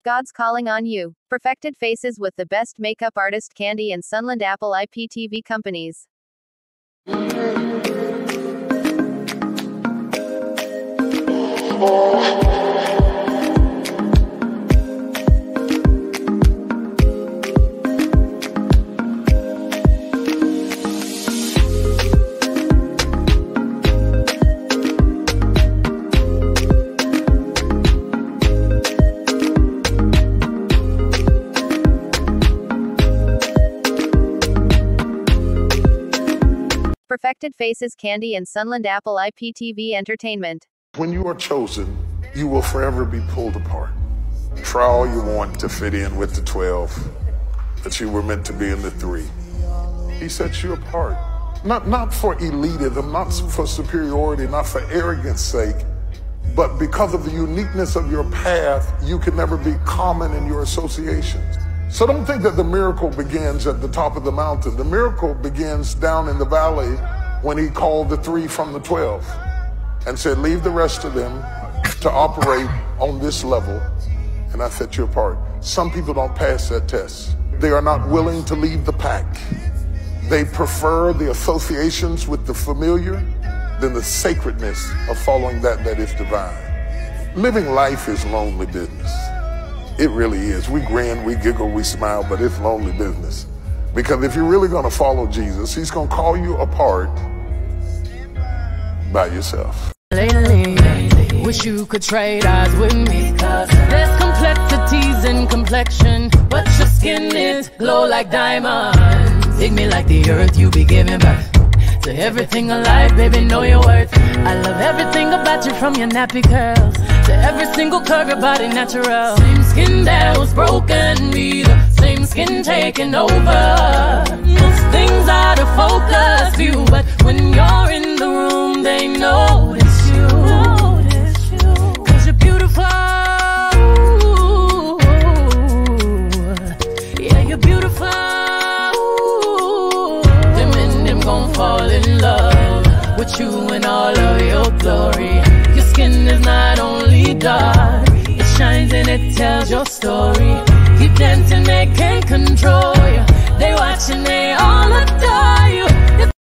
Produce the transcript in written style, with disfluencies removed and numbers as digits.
God's calling on you. Perfected Faces with the best makeup artist Candy and Sunland Apple IPTV companies. Perfected Faces, Candy and Sunland Apple IPTV Entertainment. When you are chosen, you will forever be pulled apart. Try all you want to fit in with the 12, but you were meant to be in the 3. He sets you apart. Not for elitism, not for superiority, not for arrogance sake, but because of the uniqueness of your path, you can never be common in your associations. So don't think that the miracle begins at the top of the mountain. The miracle begins down in the valley when he called the 3 from the 12 and said, leave the rest of them to operate on this level, and I set you apart. Some people don't pass that test. They are not willing to leave the pack. They prefer the associations with the familiar than the sacredness of following that is divine. Living life is lonely business. It really is. We grin, we giggle, we smile, but it's lonely business. Because if you're really going to follow Jesus, he's going to call you apart by yourself. Lately, wish you could trade eyes with me. There's complexities in complexion, but your skin is glow like diamonds. Dig me like the earth, you be giving birth to everything alive, baby, know your worth. I love everything about you, from your nappy curls to every single curve, your body natural. Same skin that was broken, be the same skin taking over. Most things out of focus view, but when you're in the room, they notice you. Cause you're beautiful. Yeah, you're beautiful. Them gon' fall in love with you in all of your glory. Your skin is not only dark, it shines and it tells your story. Keep dancing, they can't control you. They watching